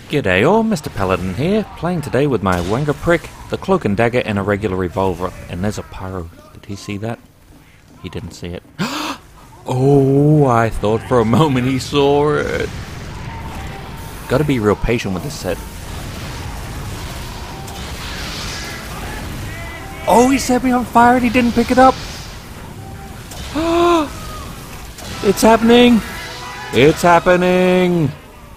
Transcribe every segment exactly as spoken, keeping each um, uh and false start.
G'day all, MrPaladin here, playing today with my Wanga Prick, the Cloak and Dagger, and a regular Revolver. And there's a Pyro. Did he see that? He didn't see it. Oh, I thought for a moment he saw it. Gotta be real patient with this set. Oh, he set me on fire and he didn't pick it up. It's happening. It's happening.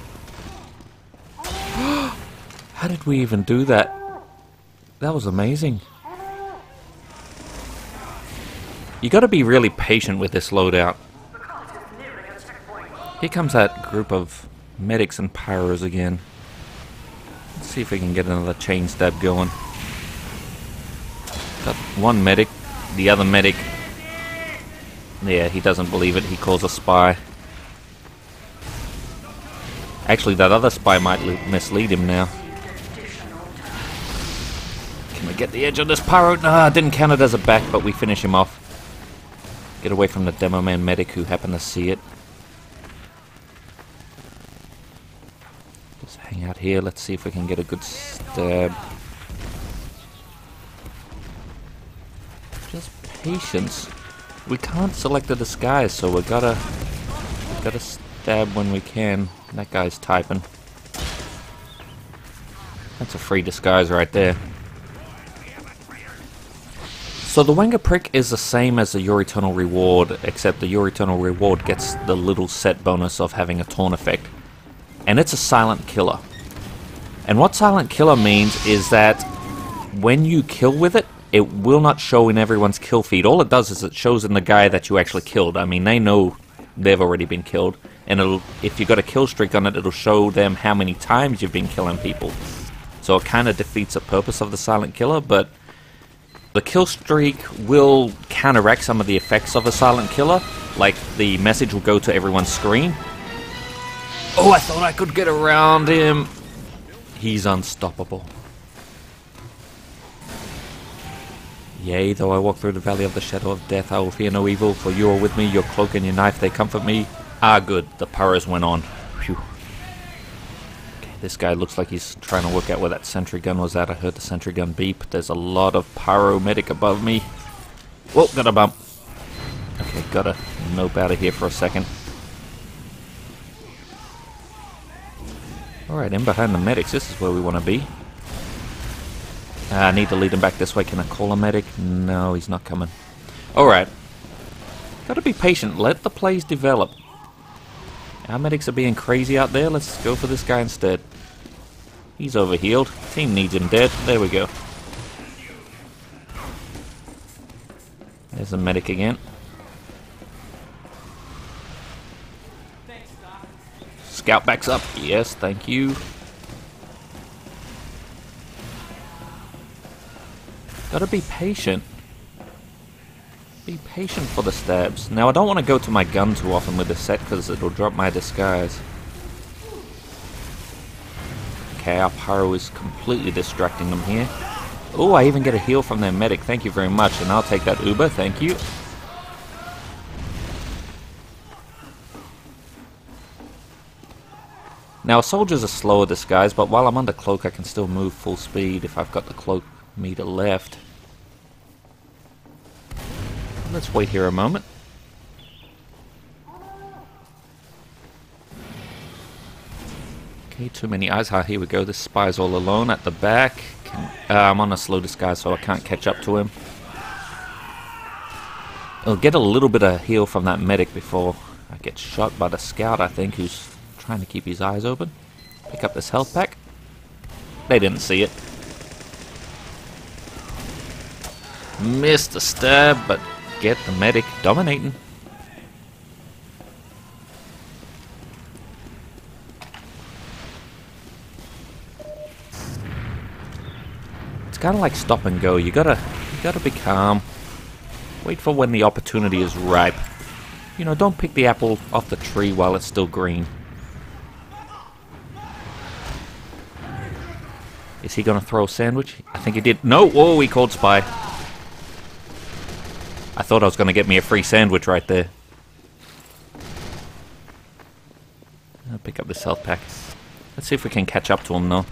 How did we even do that? That was amazing. You gotta be really patient with this loadout. Here comes that group of medics and pyros again. Let's see if we can get another chain stab going. Got one medic, the other medic. Yeah, he doesn't believe it, he calls a spy. Actually, that other spy might mislead him now. Can we get the edge on this pyro? Nah, didn't count it as a back, but we finish him off. Get away from the demo man medic who happened to see it. Just hang out here, let's see if we can get a good stab. Just patience. We can't select a disguise, so we gotta we gotta stab when we can. That guy's typing. That's a free disguise right there. So the Wanga Prick is the same as the Your Eternal Reward, except the Your Eternal Reward gets the little set bonus of having a taunt effect. And it's a silent killer. And what silent killer means is that when you kill with it, it will not show in everyone's kill feed. All it does is it shows in the guy that you actually killed. I mean, they know they've already been killed. And it'll, if you got a kill streak on it, it'll show them how many times you've been killing people. So it kind of defeats the purpose of the silent killer, but the kill streak will counteract some of the effects of a silent killer. Like, the message will go to everyone's screen. Oh, I thought I could get around him. He's unstoppable. Yea, though I walk through the valley of the shadow of death, I will fear no evil, for you are with me, your cloak and your knife, they comfort me. Ah, good, the pyros went on. Phew. Okay, this guy looks like he's trying to work out where that sentry gun was at. I heard the sentry gun beep. There's a lot of pyro medic above me. Whoa, got a bump. Okay, gotta nope out of here for a second. Alright, in behind the medics, this is where we want to be. Uh, I need to lead him back this way. Can I call a medic? No, he's not coming. Alright. Gotta be patient. Let the plays develop. Our medics are being crazy out there. Let's go for this guy instead. He's overhealed. Team needs him dead. There we go. There's a medic again. Scout backs up. Yes, thank you. Gotta be patient. Be patient for the stabs. Now, I don't want to go to my gun too often with this set because it'll drop my disguise. Okay, our pyro is completely distracting them here. Oh, I even get a heal from their medic. Thank you very much. And I'll take that Uber. Thank you. Now, soldiers are slower disguised, but while I'm under cloak, I can still move full speed if I've got the cloak meter left. Let's wait here a moment. Okay, too many eyes. Ah, here we go. This spy's all alone at the back. Can, uh, I'm on a slow disguise, so I can't catch up to him. I'll get a little bit of heal from that medic before I get shot by the scout, I think, who's trying to keep his eyes open. Pick up this health pack. They didn't see it. Missed the stab, but get the medic dominating. It's kind of like stop and go. You gotta, you gotta be calm. Wait for when the opportunity is ripe. You know, don't pick the apple off the tree while it's still green. Is he gonna throw a sandwich? I think he did. No! Whoa, he called spy. I thought I was gonna get me a free sandwich right there. I'll pick up this health pack. Let's see if we can catch up to him though.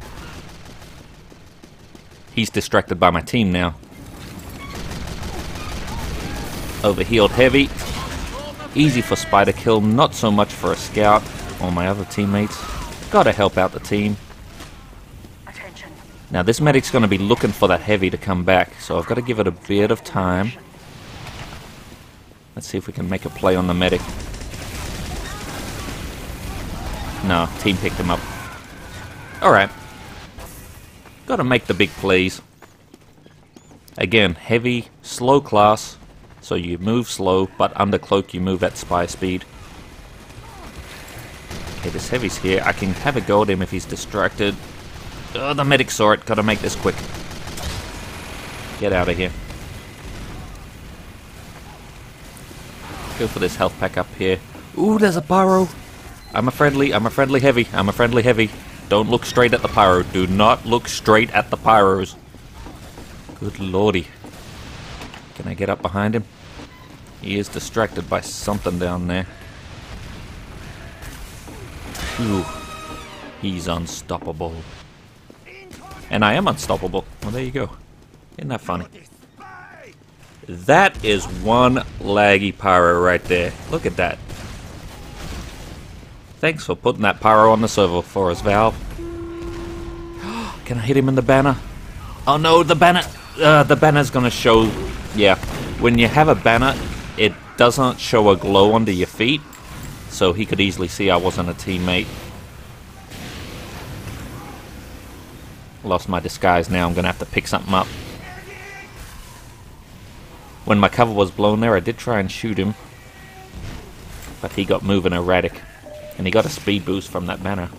He's distracted by my team now. Overhealed heavy. Easy for spider kill, not so much for a scout or my other teammates. Gotta help out the team. Now this medic's gonna be looking for that heavy to come back, so I've got to give it a bit of time. Let's see if we can make a play on the medic. No, team picked him up. Alright. Gotta make the big plays. Again, heavy, slow class. So you move slow, but under cloak you move at spy speed. Okay, this heavy's here. I can have a go at him if he's distracted. Oh, the medic saw it. Gotta make this quick. Get out of here. Go for this health pack up here. Ooh, there's a pyro. I'm a friendly, I'm a friendly heavy. I'm a friendly heavy. Don't look straight at the pyro. Do not look straight at the pyros. Good lordy. Can I get up behind him? He is distracted by something down there. Ooh. He's unstoppable. And I am unstoppable. Well, there you go. Isn't that funny? That is one laggy pyro right there. Look at that. Thanks for putting that pyro on the server for us, Valve. Can I hit him in the banner? Oh no, the banner! Uh, the banner's gonna show... Yeah, when you have a banner, it doesn't show a glow under your feet. So he could easily see I wasn't a teammate. Lost my disguise now, I'm gonna have to pick something up. When my cover was blown there, I did try and shoot him. But he got moving erratic. And he got a speed boost from that banner.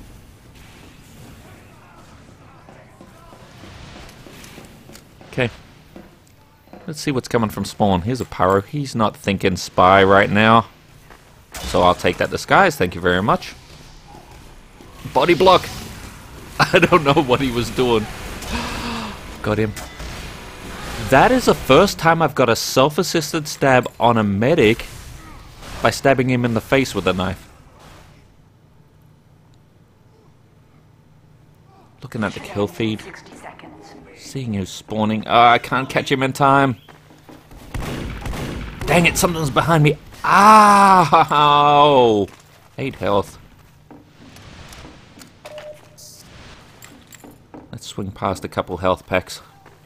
Okay. Let's see what's coming from spawn. Here's a pyro. He's not thinking spy right now. So I'll take that disguise. Thank you very much. Body block. I don't know what he was doing. Got him. That is the first time I've got a self-assisted stab on a medic by stabbing him in the face with a knife. Looking at the kill feed. Seeing who's spawning. Oh, I can't catch him in time. Dang it, something's behind me. Ow! Eight health. Let's swing past a couple health packs.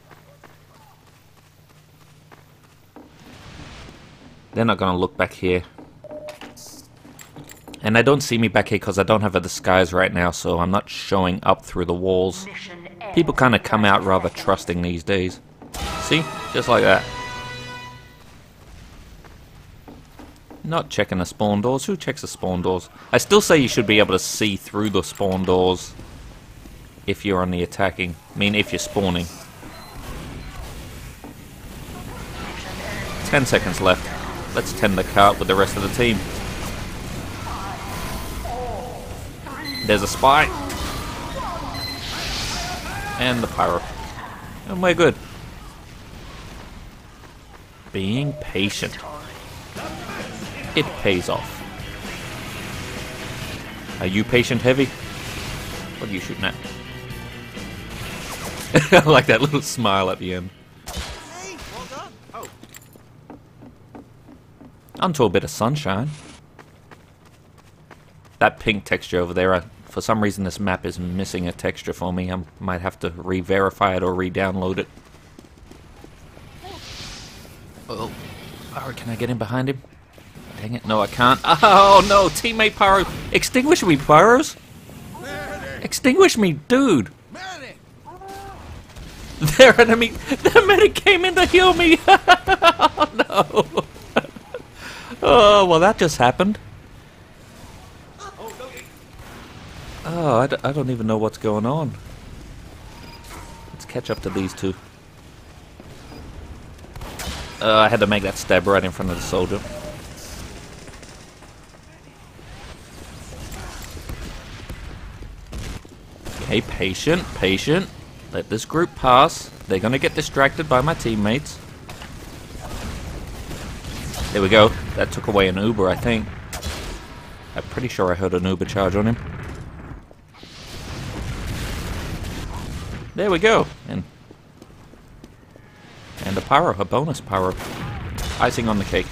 They're not gonna look back here. And they don't see me back here because I don't have a disguise right now, so I'm not showing up through the walls. People kind of come out rather trusting these days. See? Just like that. Not checking the spawn doors. Who checks the spawn doors? I still say you should be able to see through the spawn doors if you're on the attacking. I mean, if you're spawning. Ten seconds left. Let's tend the cart with the rest of the team. There's a spy. And the pyro. And we're good. Being patient. It pays off. Are you patient heavy? What are you shooting at? I like that little smile at the end. Onto a bit of sunshine. That pink texture over there, I, for some reason this map is missing a texture for me. I might have to re-verify it or re-download it. Oh, Pyro, can I get in behind him? Dang it, no I can't. Oh no, teammate Pyro! Extinguish me, Pyros! Extinguish me, dude! Their enemy, their medic came in to heal me! Oh no! Oh, well that just happened. Oh, I, d I don't even know what's going on. Let's catch up to these two. Uh, I had to make that stab right in front of the soldier. Okay, patient, patient. Let this group pass. They're gonna get distracted by my teammates. There we go. That took away an Uber, I think. I'm pretty sure I heard an Uber charge on him. There we go. And and a pyro, a bonus pyro. Icing on the cake.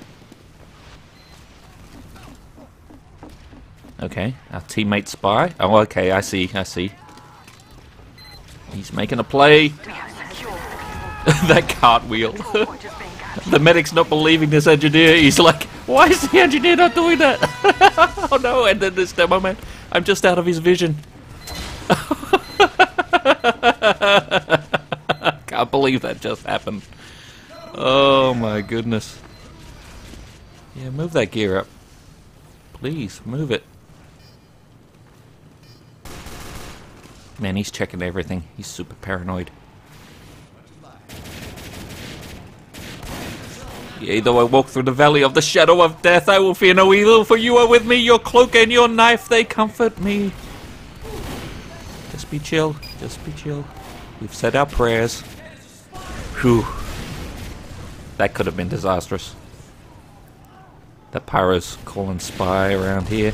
Okay, our teammate spy. Oh, okay, I see, I see. He's making a play. That cartwheel. The medic's not believing this engineer. He's like, why is the engineer not doing that? Oh no, and then this demo man. I'm just out of his vision. Can't believe that just happened. Oh my goodness. Yeah, move that gear up. Please, move it. Man, he's checking everything. He's super paranoid. Yea, though I walk through the valley of the shadow of death, I will fear no evil, for you are with me. Your cloak and your knife, they comfort me. Just be chill. Just be chill. We've said our prayers. Whew. That could have been disastrous. The pyro's calling spy around here.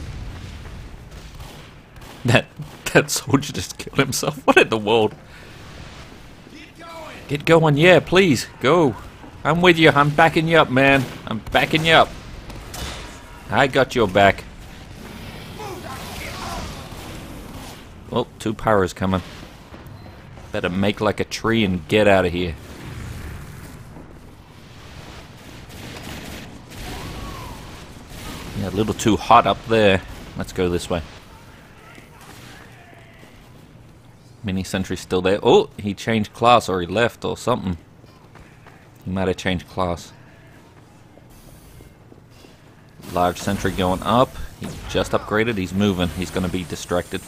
That that soldier just killed himself. What in the world? Get going. Get going, yeah, please, go. I'm with you. I'm backing you up, man. I'm backing you up. I got your back. Oh, two pyros coming. Better make like a tree and get out of here. Yeah, a little too hot up there. Let's go this way. Mini sentry's still there. Oh, he changed class or he left or something. He might have changed class. Large sentry going up. He just upgraded. He's moving. He's going to be distracted.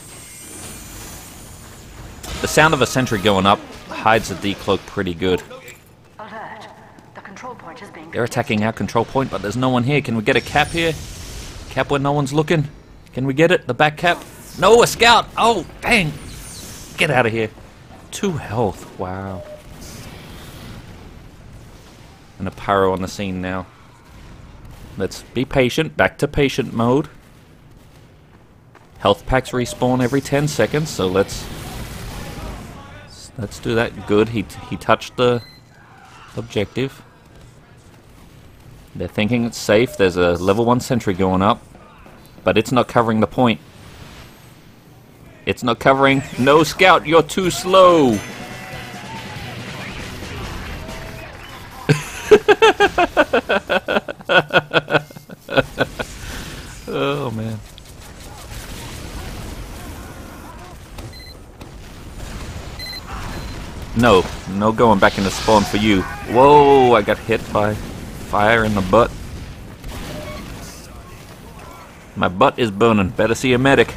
The sound of a sentry going up hides the decloak pretty good. Alert. The control point is being They're attacking our control point, but there's no one here. Can we get a cap here? Cap where no one's looking? Can we get it? The back cap? No, a scout! Oh, dang! Get out of here. Two health. Wow. And a pyro on the scene now. Let's be patient. Back to patient mode. Health packs respawn every ten seconds, so let's let's do that. Good. He he touched the objective. They're thinking it's safe. There's a level one sentry going up, but it's not covering the point. It's not covering. No, scout, you're too slow. Oh man. No, no going back into spawn for you. Whoa, I got hit by fire in the butt. My butt is burning. Better see a medic.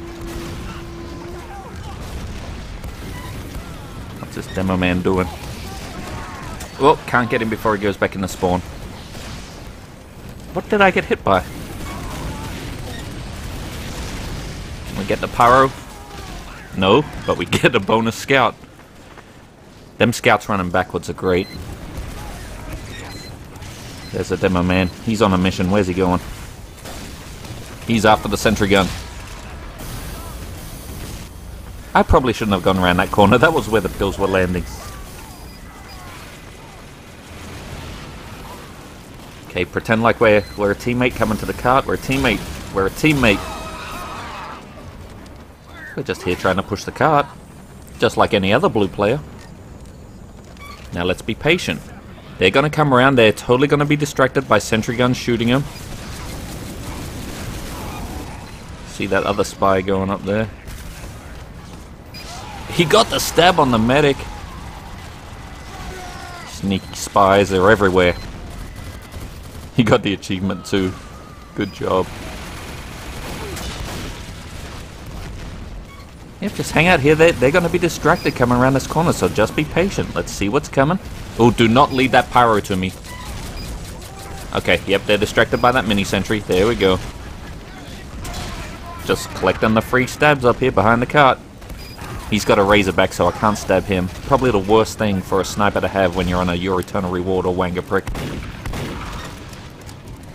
What's this demo man doing? Oh, can't get him before he goes back in the spawn. What did I get hit by? Can we get the pyro? No, but we get a bonus scout. Them scouts running backwards are great. There's a demo man. He's on a mission. Where's he going? He's after the sentry gun. I probably shouldn't have gone around that corner. That was where the pills were landing. Okay, pretend like we're, we're a teammate coming to the cart. We're a teammate. We're a teammate. We're just here trying to push the cart. Just like any other blue player. Now let's be patient. They're going to come around. They're totally going to be distracted by sentry guns shooting them. See that other spy going up there? He got the stab on the medic. Sneaky spies are everywhere. He got the achievement too. Good job. Yep, just hang out here. They're, they're going to be distracted coming around this corner, so just be patient. Let's see what's coming. Oh, do not lead that pyro to me. Okay, yep, they're distracted by that mini sentry. There we go. Just collecting the free stabs up here behind the cart. He's got a razorback, so I can't stab him. Probably the worst thing for a sniper to have when you're on a Your Eternal Reward or Wanga Prick.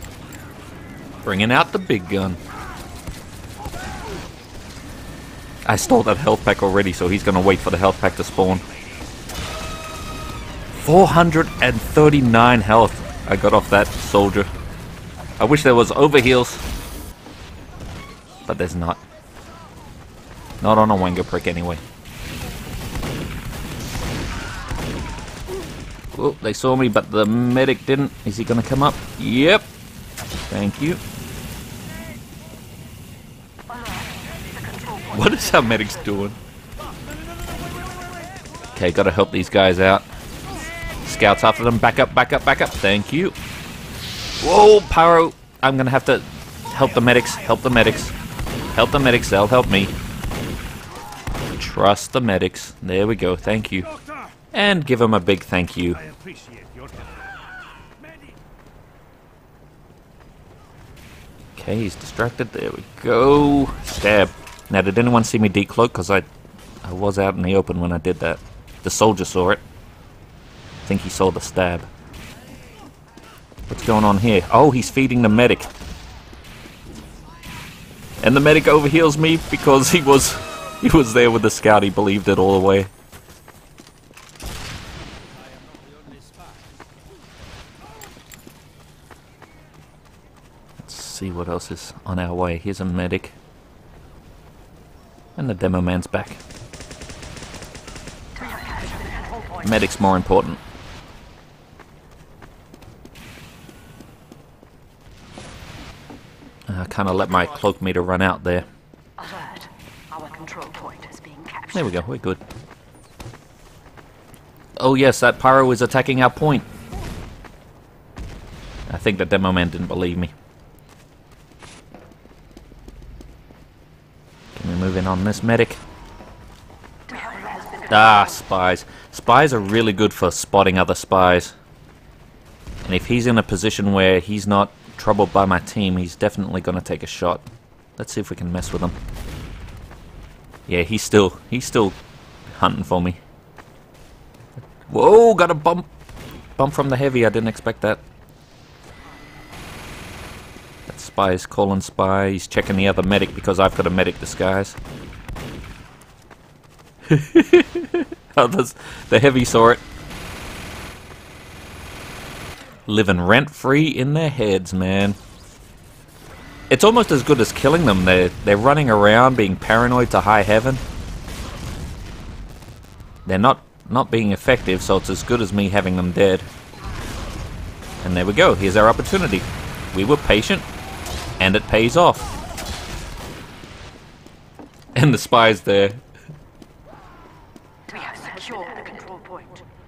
Bringing out the big gun. I stole that health pack already, so he's gonna wait for the health pack to spawn. four hundred thirty-nine health I got off that soldier. I wish there was overheals, but there's not. Not on a Wanga Prick anyway. Oh, they saw me, but the medic didn't. Is he gonna come up? Yep. Thank you. What is our medics doing? Okay, gotta help these guys out. Scouts after them. Back up, back up, back up. Thank you. Whoa, Pyro. I'm gonna have to help the medics. Help the medics. Help the medics. They'll help me. Trust the medics. There we go. Thank you. And give them a big thank you. Okay, he's distracted. There we go. Stab. Now, did anyone see me decloak? Because I, I was out in the open when I did that. The soldier saw it. I think he saw the stab. What's going on here? Oh, he's feeding the medic. And the medic overheals me because he was, he was there with the scout. He believed it all the way. Let's see what else is on our way. Here's a medic. And the demo man's back. Medic's more important. I kind of let my cloak meter run out there. Alert. Our control point is being captured. There we go, we're good. Oh yes, that pyro is attacking our point. I think the demo man didn't believe me. Can we move in on this medic? Ah, spies. Spies are really good for spotting other spies. And if he's in a position where he's not troubled by my team, he's definitely going to take a shot. Let's see if we can mess with him. Yeah, he's still, he's still hunting for me. Whoa, got a bump. Bump from the heavy, I didn't expect that. That spy is calling spy. He's checking the other medic because I've got a medic disguise. Oh, the heavy saw it. Living rent-free in their heads, man. It's almost as good as killing them. They're, they're running around being paranoid to high heaven. They're not, not being effective, so it's as good as me having them dead. And there we go. Here's our opportunity. We were patient, and it pays off. And the spy's there. We have secured the control point.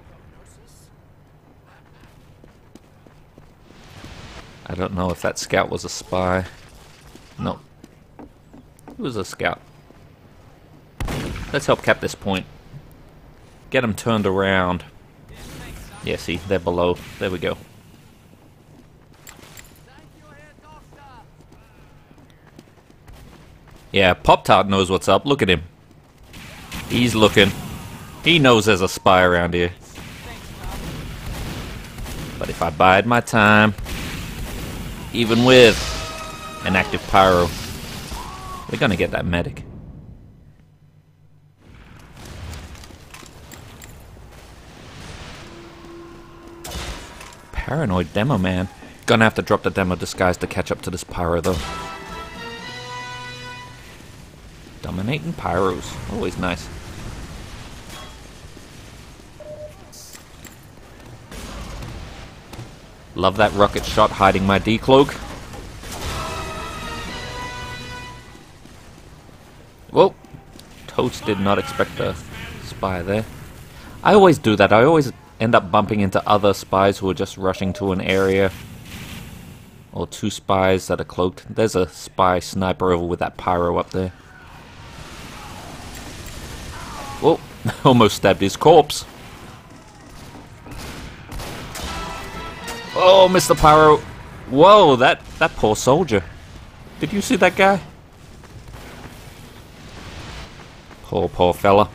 I don't know if that scout was a spy. No. It was a scout. Let's help cap this point. Get them turned around. Yeah, see, they're below. There we go. Yeah, Pop-Tart knows what's up. Look at him. He's looking. He knows there's a spy around here. But if I bide my time, even with an active pyro, we're gonna get that medic. Paranoid demo man. Gonna have to drop the demo disguise to catch up to this pyro though. Dominating pyros. Always nice. Love that rocket shot hiding my decloak. Whoa. Toast did not expect a spy there. I always do that. I always end up bumping into other spies who are just rushing to an area. Or two spies that are cloaked. There's a spy sniper over with that pyro up there. Whoa. Almost stabbed his corpse. Oh, Mister Pyro. Whoa, that, that poor soldier. Did you see that guy? Poor, poor fella.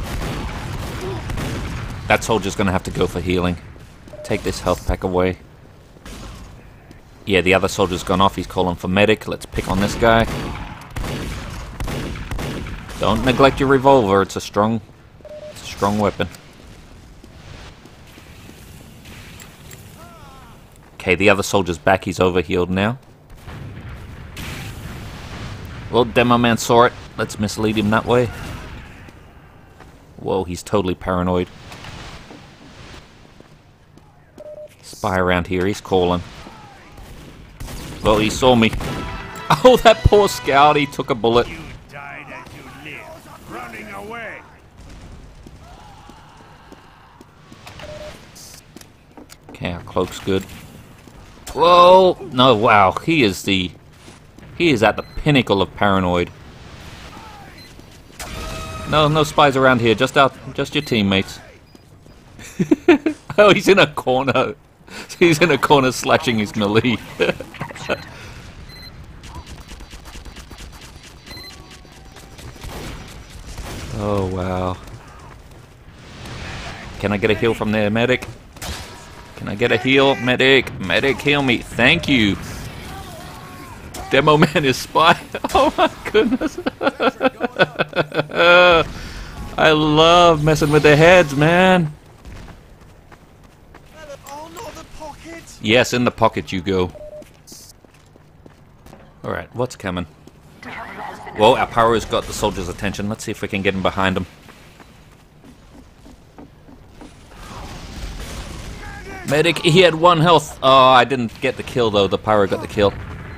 That soldier's gonna have to go for healing. Take this health pack away. Yeah, the other soldier's gone off. He's calling for medic. Let's pick on this guy. Don't neglect your revolver. It's a strong, it's a strong weapon. Okay, the other soldier's back. He's overhealed now. Well, Demo Man saw it. Let's mislead him that way. Whoa, he's totally paranoid. Spy around here. He's calling. Well, he saw me. Oh, that poor scout. He took a bullet. You died as you lived, running away. Okay, our cloak's good. Whoa! No, wow. He is the... He is at the pinnacle of paranoid. No, no spies around here. Just out, just your teammates. Oh, he's in a corner. He's in a corner slashing his melee. Oh, wow. Can I get a heal from there, medic? Can I get a heal? Medic! Medic, heal me! Thank you! Demo Man is spy! Oh my goodness! I love messing with their heads, man! Oh, not the pocket! Yes, in the pocket you go. Alright, what's coming? Well, our power's got the soldier's attention. Let's see if we can get him behind him. Medic, he had one health. Oh, I didn't get the kill though. The pyro got the kill.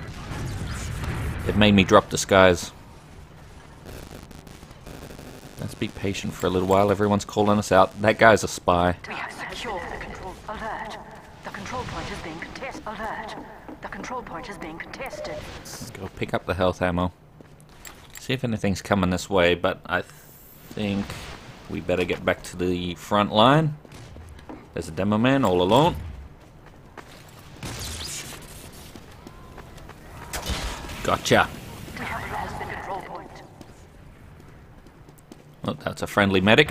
It made me drop disguise. Let's be patient for a little while. Everyone's calling us out. That guy's a spy. We have secured the control. Alert. The control point is being contested. Alert. The control point is being contested. Let's go pick up the health ammo. See if anything's coming this way, but I think we better get back to the front line. There's a Demo Man all alone. Gotcha. We have lost the control point. Oh, that's a friendly medic.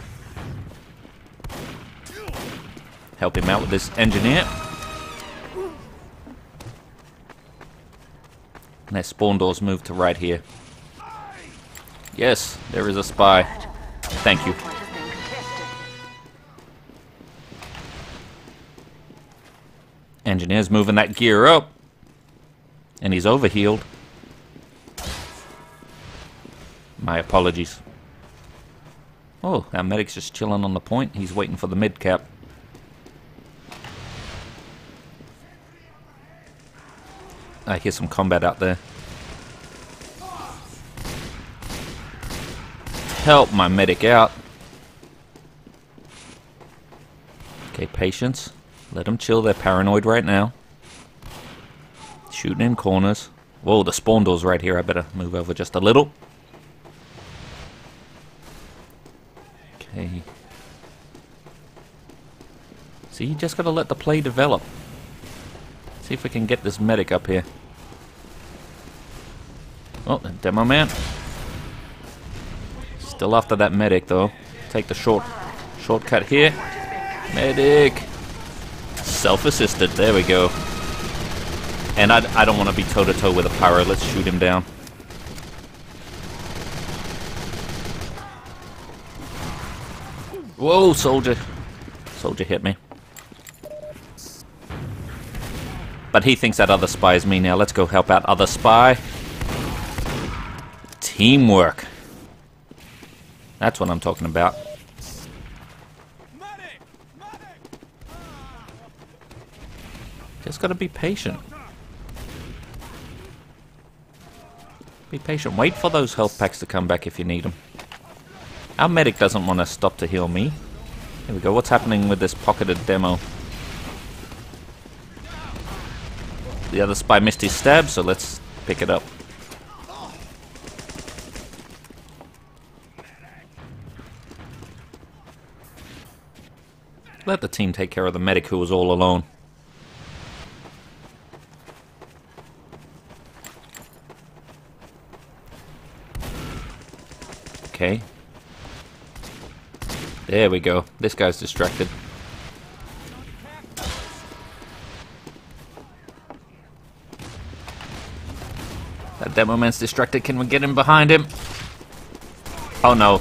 Help him out with this engineer. And their spawn doors move to right here. Yes, there is a spy. Thank you. Point is being contested. Engineer's moving that gear up. And he's overhealed. My apologies. Oh, our medic's just chilling on the point. He's waiting for the mid cap. I hear some combat out there. Help my medic out. Okay, patience. Let them chill. They're paranoid right now. Shooting in corners. Whoa, the spawn door's right here. I better move over just a little. Okay. See, you just gotta let the play develop. See if we can get this medic up here. Oh, Demo Man. Still after that medic, though. Take the short shortcut here. Medic. Self-assisted. There we go. And I, I don't want to be toe-to-toe with a pyro. Let's shoot him down. Whoa, soldier. Soldier hit me. But he thinks that other spy is me now. Let's go help out other spy. Teamwork. That's what I'm talking about. Just gotta be patient. Be patient. Wait for those health packs to come back if you need them. Our medic doesn't want to stop to heal me. Here we go. What's happening with this pocketed demo? The other spy missed his stab, so let's pick it up. Let the team take care of the medic who was all alone. Okay. There we go. This guy's distracted. That Demo Man's distracted. Can we get him behind him? Oh no.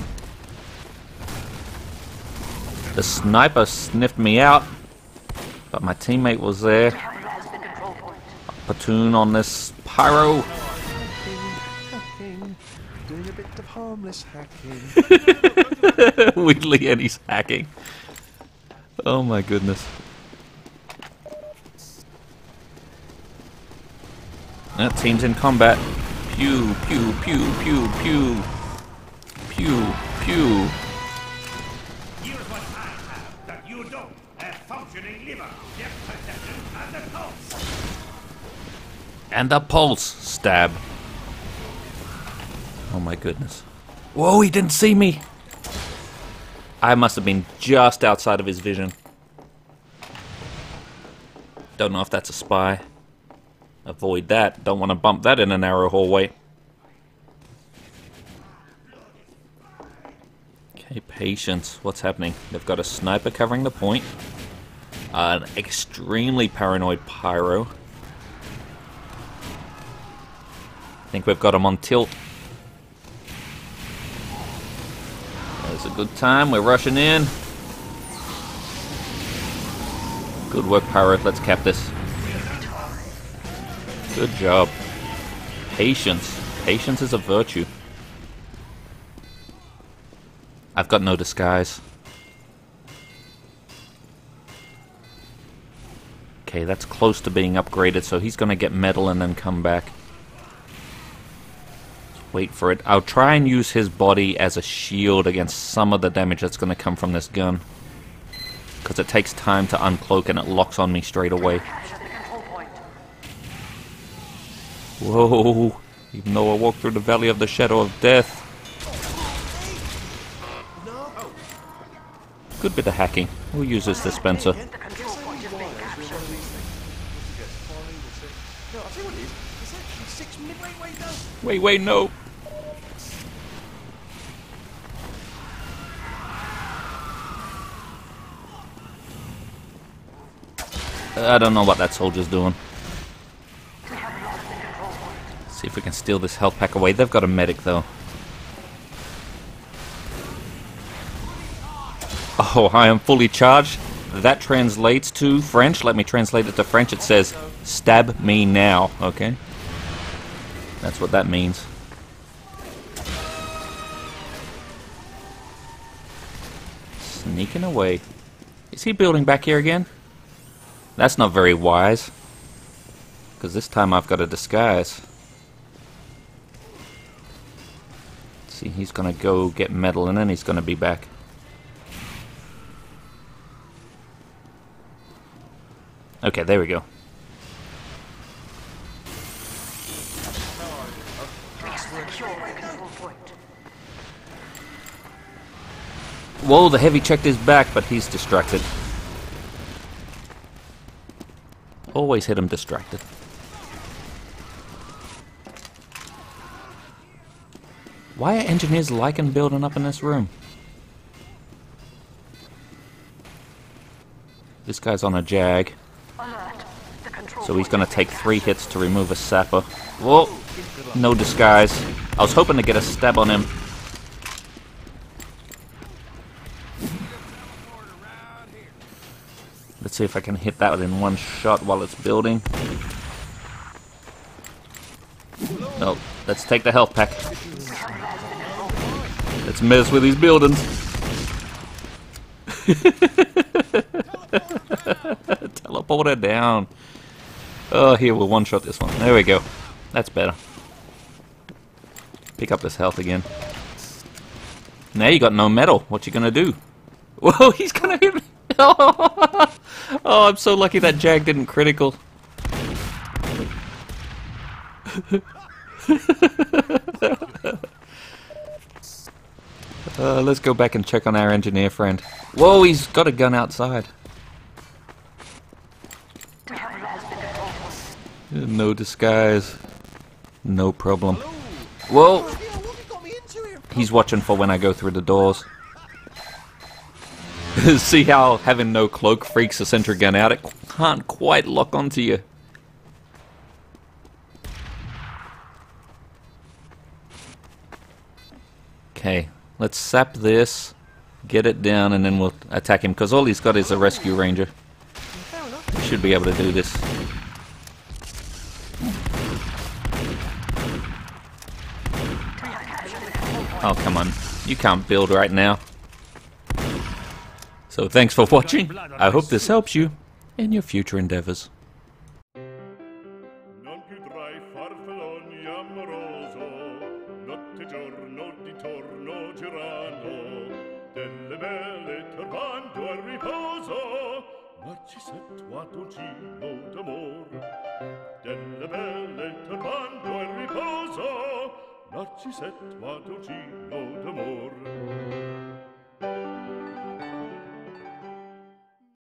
The sniper sniffed me out, but my teammate was there. Platoon on this pyro. Hacking, doing a bit of harmless hacking. Weirdly, and he's hacking. Oh my goodness. That team's in combat. Pew, pew, pew, pew, pew. Pew, pew. Here's what I have that you don't. A functioning liver, depth perception, and a pulse. And the pulse. Stab. Oh my goodness. Whoa, he didn't see me. I must have been just outside of his vision. Don't know if that's a spy. Avoid that. Don't want to bump that in a narrow hallway. Okay, patience. What's happening? They've got a sniper covering the point. Uh, an extremely paranoid pyro. I think we've got him on tilt. There's a good time. We're rushing in. Good work, pyro. Let's cap this. Good job. Patience. Patience is a virtue. I've got no disguise. Okay, that's close to being upgraded, so he's gonna get metal and then come back. Let's wait for it. I'll try and use his body as a shield against some of the damage that's gonna come from this gun. Because it takes time to uncloak and it locks on me straight away. Whoa, even though I walk through the valley of the shadow of death. Good bit of hacking. We'll use this dispenser. Wait, wait, no. I don't know what that soldier's doing. See if we can steal this health pack away. They've got a medic, though. Oh, I am fully charged. That translates to French. Let me translate it to French. It says, stab me now. Okay? That's what that means. Sneaking away. Is he building back here again? That's not very wise. Because this time I've got a disguise. See, he's gonna go get metal and then he's gonna be back. Okay, there we go. Whoa, the heavy checked his back, but he's distracted. Always hit him distracted. Why are engineers liking building up in this room? This guy's on a jag. So he's going to take three hits to remove a sapper. Whoa! No disguise. I was hoping to get a stab on him. Let's see if I can hit that in one shot while it's building. No, let's take the health pack. Let's mess with these buildings. Teleporter down. Oh, here, we'll one-shot this one. There we go. That's better. Pick up this health again. Now you got no metal. What you gonna do? Whoa, he's gonna hit me. Oh, I'm so lucky that jag didn't critical. uh, let's go back and check on our engineer friend. Whoa, he's got a gun outside. No disguise. No problem. Whoa! He's watching for when I go through the doors. See how having no cloak freaks a sentry gun out? It can't quite lock onto you. Okay, Let's sap this, get it down, and then we'll attack him, because all he's got is a rescue ranger. Fair enough. He should be able to do this. Oh, come on. You can't build right now. So thanks for watching. I hope this helps you in your future endeavors. Non più tra i farfalloni amoroso, notte giorno di torno girano, delle belle turbando al riposo, Narcisetto a dolcino d'amor. Delle belle turbando al riposo, Narcisetto a dolcino d'amor.